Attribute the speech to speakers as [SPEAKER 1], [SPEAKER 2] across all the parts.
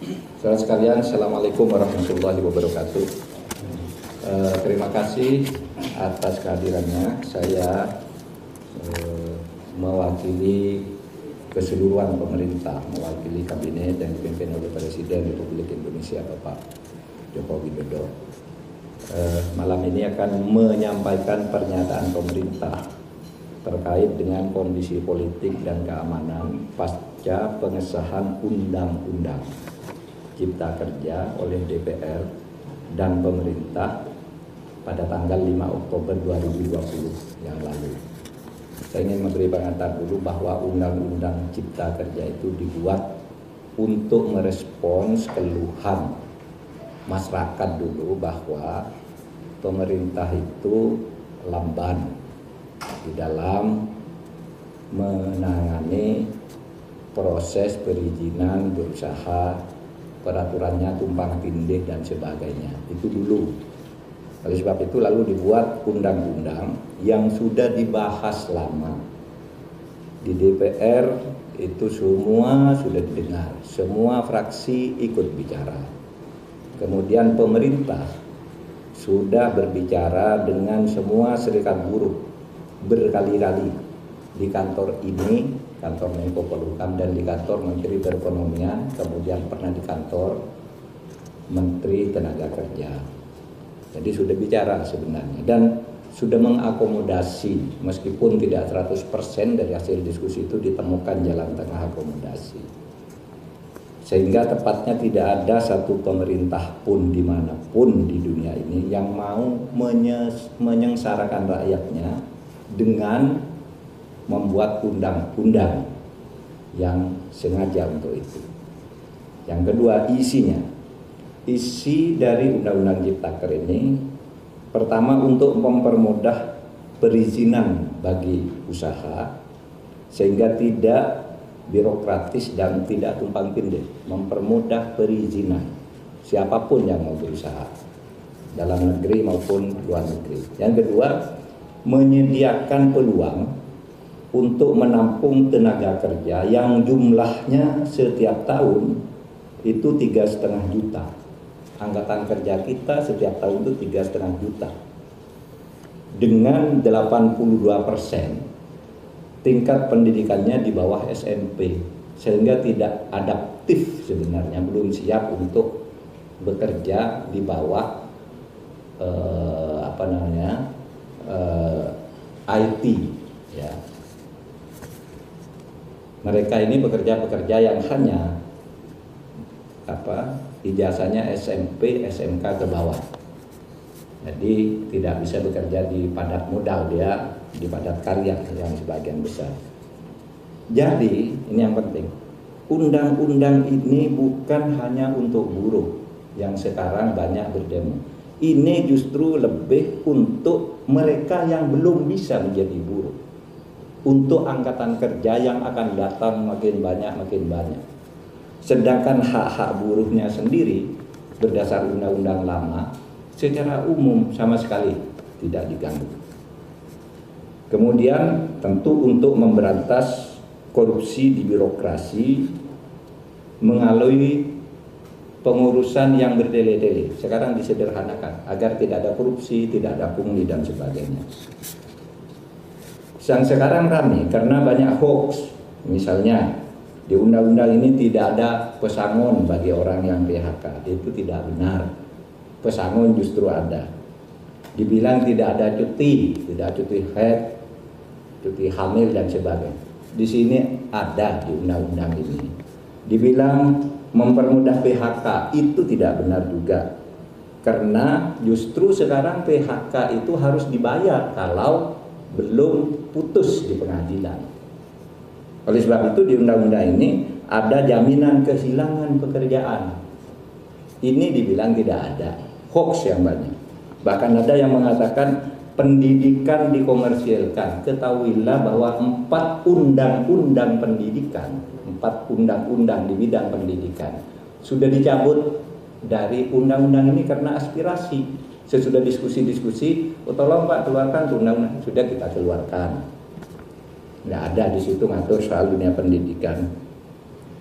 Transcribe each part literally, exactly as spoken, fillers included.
[SPEAKER 1] Saudara sekalian, Assalamualaikum warahmatullahi wabarakatuh. Eh, terima kasih atas kehadirannya. Saya eh, mewakili keseluruhan pemerintah, mewakili kabinet yang dipimpin oleh Presiden Republik Indonesia Bapak Joko Widodo. Eh, malam ini akan menyampaikan pernyataan pemerintah terkait dengan kondisi politik dan keamanan pasca pengesahan Undang-Undang Cipta Kerja oleh D P R dan pemerintah pada tanggal lima Oktober dua ribu dua puluh yang lalu. Saya ingin memberi pengantar dulu bahwa Undang-Undang Cipta Kerja itu dibuat untuk merespons keluhan masyarakat dulu bahwa pemerintah itu lamban di dalam menangani proses perizinan berusaha, peraturannya tumpang tindih dan sebagainya. Itu dulu. Oleh sebab itu lalu dibuat undang-undang yang sudah dibahas lama di D P R. Itu semua sudah didengar, semua fraksi ikut bicara. Kemudian pemerintah sudah berbicara dengan semua serikat buruh berkali-kali di kantor ini, kantor Menko Polhukam, dan di kantor Menteri Perekonomian, kemudian pernah di kantor Menteri Tenaga Kerja. Jadi sudah bicara sebenarnya dan sudah mengakomodasi, meskipun tidak seratus persen dari hasil diskusi itu ditemukan jalan tengah akomodasi. Sehingga tepatnya tidak ada satu pemerintah pun dimanapun di dunia ini yang mau menyengsarakan rakyatnya dengan membuat undang-undang yang sengaja untuk itu. Yang kedua, isinya. Isi dari Undang-Undang Ciptaker ini pertama untuk mempermudah perizinan bagi usaha sehingga tidak birokratis dan tidak tumpang tindih, mempermudah perizinan siapapun yang mau berusaha dalam negeri maupun luar negeri. Yang kedua, menyediakan peluang untuk menampung tenaga kerja yang jumlahnya setiap tahun itu tiga setengah juta. Angkatan kerja kita setiap tahun itu tiga setengah juta. Dengan delapan puluh dua persen tingkat pendidikannya di bawah S M P, sehingga tidak adaptif sebenarnya, belum siap untuk bekerja di bawah eh, apa namanya Uh, I T, ya. Mereka ini bekerja-pekerja yang hanya apa ijazahnya S M P, S M K ke bawah. Jadi tidak bisa bekerja di padat modal, dia di padat karya yang sebagian besar. Jadi ini yang penting. Undang-undang ini bukan hanya untuk buruh yang sekarang banyak berdemo. Ini justru lebih untuk mereka yang belum bisa menjadi buruh, untuk angkatan kerja yang akan datang makin banyak makin banyak. Sedangkan hak-hak buruhnya sendiri berdasar undang-undang lama secara umum sama sekali tidak diganggu. Kemudian tentu untuk memberantas korupsi di birokrasi melalui pengurusan yang berdele-dele, sekarang disederhanakan agar tidak ada korupsi, tidak ada pungli dan sebagainya. Yang sekarang ramai karena banyak hoax. Misalnya di undang-undang ini tidak ada pesangon bagi orang yang P H K, itu tidak benar. Pesangon justru ada. Dibilang tidak ada cuti, tidak cuti haid, cuti hamil dan sebagainya. Di sini ada di undang-undang ini. Dibilang mempermudah P H K, itu tidak benar juga. Karena justru sekarang P H K itu harus dibayar kalau belum putus di pengadilan. Oleh sebab itu di undang-undang ini ada jaminan kehilangan pekerjaan. Ini dibilang tidak ada, hoax yang banyak. Bahkan ada yang mengatakan pendidikan dikomersilkan. Ketahuilah bahwa empat undang-undang pendidikan, empat undang-undang di bidang pendidikan sudah dicabut dari undang-undang ini karena aspirasi. Sesudah diskusi-diskusi, oh tolong Pak keluarkan tuh undang-undang, sudah kita keluarkan. Nggak ada di situ ngatur soal dunia pendidikan.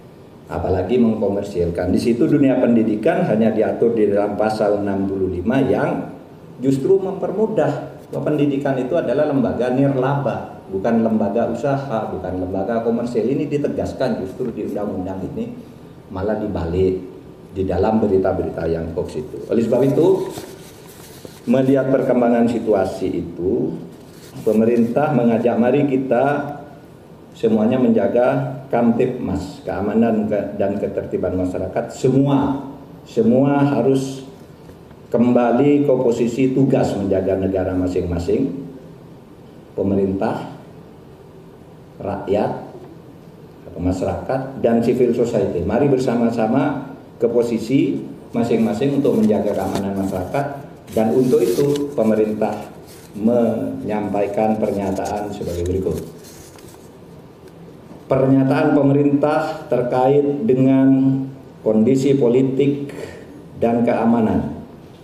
[SPEAKER 1] apalagi mengkomersilkan. Di situ dunia pendidikan hanya diatur di dalam pasal enam puluh lima yang justru mempermudah bahwa pendidikan itu adalah lembaga nirlaba, bukan lembaga usaha, bukan lembaga komersil. Ini ditegaskan justru di undang-undang ini, malah dibalik di dalam berita-berita yang hoax itu. Oleh sebab itu, melihat perkembangan situasi itu, pemerintah mengajak mari kita semuanya menjaga Kamtibmas, keamanan dan ketertiban masyarakat. Semua, semua harus kembali ke posisi tugas menjaga negara masing-masing. Pemerintah, rakyat, atau masyarakat, dan civil society. Mari bersama-sama ke posisi masing-masing untuk menjaga keamanan masyarakat. Dan untuk itu pemerintah menyampaikan pernyataan sebagai berikut. Pernyataan pemerintah terkait dengan kondisi politik dan keamanan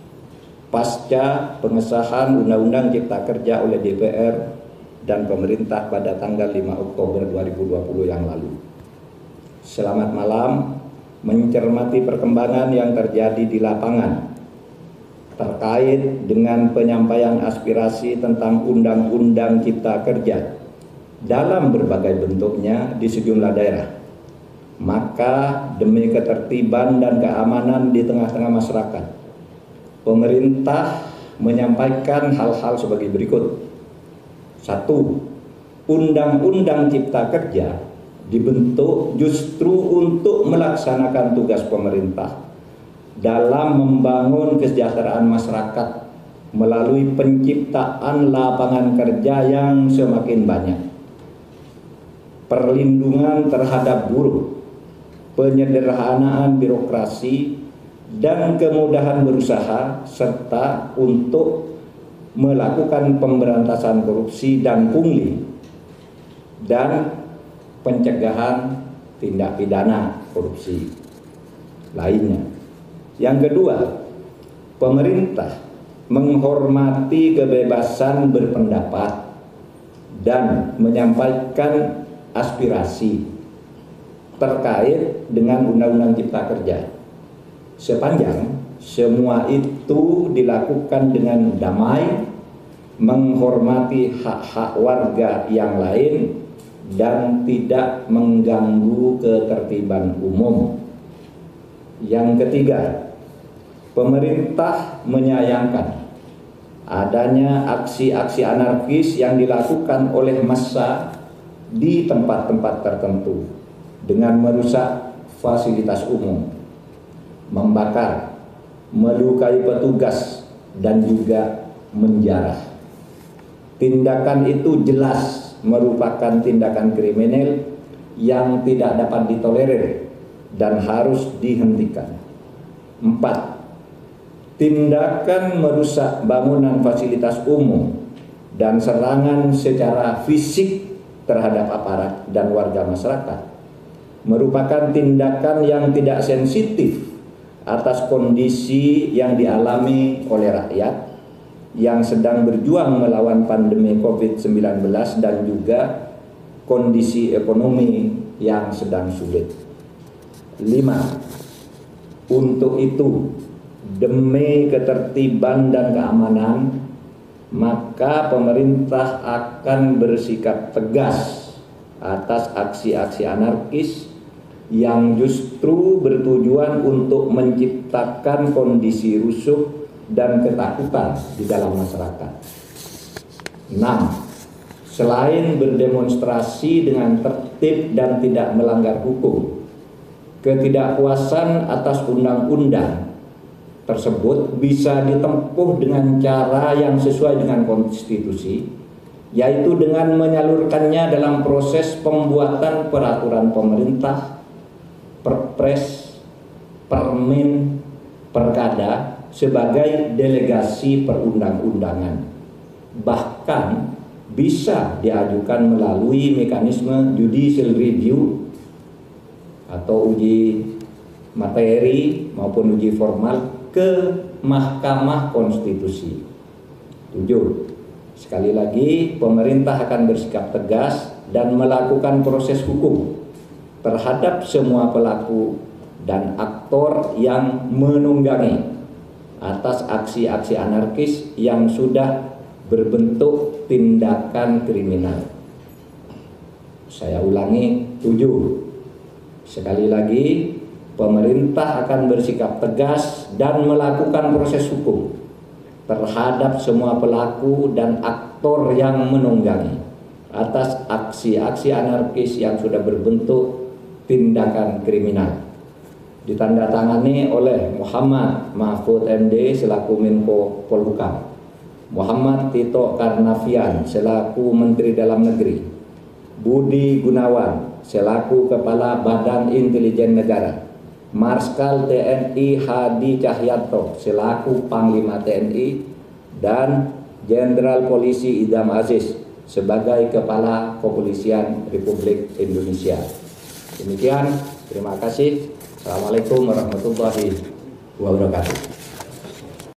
[SPEAKER 1] pasca pengesahan Undang-Undang Cipta Kerja oleh D P R dan pemerintah pada tanggal lima Oktober dua ribu dua puluh yang lalu. Selamat malam, mencermati perkembangan yang terjadi di lapangan terkait dengan penyampaian aspirasi tentang Undang-Undang Cipta Kerja dalam berbagai bentuknya di sejumlah daerah. Maka demi ketertiban dan keamanan di tengah-tengah masyarakat, pemerintah menyampaikan hal-hal sebagai berikut. Satu, Undang-Undang Cipta Kerja dibentuk justru untuk melaksanakan tugas pemerintah dalam membangun kesejahteraan masyarakat melalui penciptaan lapangan kerja yang semakin banyak, perlindungan terhadap buruh, penyederhanaan birokrasi, dan kemudahan berusaha, serta untuk melakukan pemberantasan korupsi dan pungli, dan pencegahan tindak pidana korupsi lainnya. Yang kedua, pemerintah menghormati kebebasan berpendapat dan menyampaikan aspirasi terkait dengan Undang-Undang Cipta Kerja, sepanjang semua itu dilakukan dengan damai, menghormati hak-hak warga yang lain, dan tidak mengganggu ketertiban umum. Yang ketiga, pemerintah menyayangkan adanya aksi-aksi anarkis yang dilakukan oleh massa di tempat-tempat tertentu dengan merusak fasilitas umum, membakar, melukai petugas, dan juga menjarah. Tindakan itu jelas merupakan tindakan kriminal yang tidak dapat ditolerir dan harus dihentikan. Empat, tindakan merusak bangunan fasilitas umum dan serangan secara fisik terhadap aparat dan warga masyarakat merupakan tindakan yang tidak sensitif atas kondisi yang dialami oleh rakyat yang sedang berjuang melawan pandemi covid sembilan belas dan juga kondisi ekonomi yang sedang sulit. Lima, untuk itu demi ketertiban dan keamanan, maka pemerintah akan bersikap tegas atas aksi-aksi anarkis yang justru bertujuan untuk menciptakan kondisi rusuh dan ketakutan di dalam masyarakat. Enam, selain berdemonstrasi dengan tertib dan tidak melanggar hukum, ketidakpuasan atas undang-undang tersebut bisa ditempuh dengan cara yang sesuai dengan konstitusi, yaitu dengan menyalurkannya dalam proses pembuatan peraturan pemerintah, perpres, permen, perkada sebagai delegasi perundang-undangan. Bahkan bisa diajukan melalui mekanisme judicial review atau uji materi maupun uji formal ke Mahkamah Konstitusi. Tujuh, sekali lagi pemerintah akan bersikap tegas dan melakukan proses hukum terhadap semua pelaku dan aktor yang menunggangi atas aksi-aksi anarkis yang sudah berbentuk tindakan kriminal. Saya ulangi, tujuh. Sekali lagi, pemerintah akan bersikap tegas dan melakukan proses hukum terhadap semua pelaku dan aktor yang menunggangi atas aksi-aksi anarkis yang sudah berbentuk tindakan kriminal. Ditandatangani oleh Muhammad Mahfud M D selaku Menko Polhukam, Muhammad Tito Karnavian selaku Menteri Dalam Negeri, Budi Gunawan selaku Kepala Badan Intelijen Negara, Marskal T N I Hadi Cahyanto selaku Panglima T N I, dan Jenderal Polisi Idham Aziz sebagai Kepala Kepolisian Republik Indonesia. Demikian, terima kasih. Assalamualaikum warahmatullahi wabarakatuh.